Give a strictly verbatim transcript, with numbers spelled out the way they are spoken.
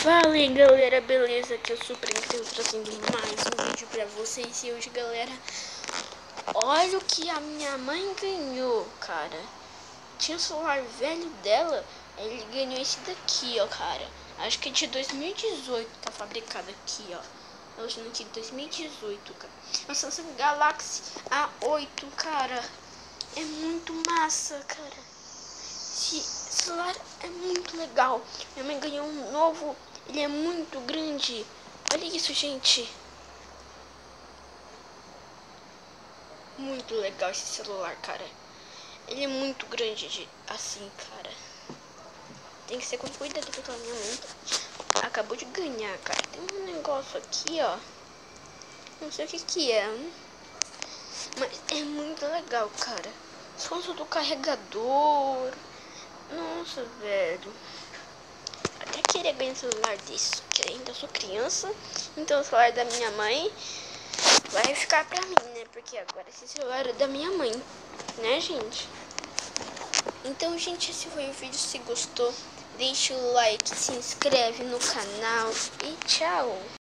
Fala aí galera, beleza? Que eu super incrível trazendo mais um vídeo pra vocês. E hoje galera, olha o que a minha mãe ganhou, cara. Tinha um celular velho dela, ele ganhou esse daqui, ó, cara. Acho que é de dois mil e dezoito, tá fabricado aqui, ó. Hoje no de dois mil e dezoito, cara. É um Samsung Galaxy A oito, cara. É muito massa, cara. Esse celular é muito legal. Minha mãe ganhou um novo. Ele é muito grande. Olha isso, gente. Muito legal esse celular, cara. Ele é muito grande de, assim, cara. Tem que ser com cuidado com a minha mãe. Acabou de ganhar, cara. Tem um negócio aqui, ó. Não sei o que que é. Hein? Mas é muito legal, cara. Som do carregador. Nossa, velho. Até queria ganhar um celular desse, porque ainda sou criança. Então o celular da minha mãe vai ficar pra mim, né? Porque agora esse celular é da minha mãe, né, gente? Então, gente, esse foi o vídeo. Se gostou, deixa o like, se inscreve no canal e tchau!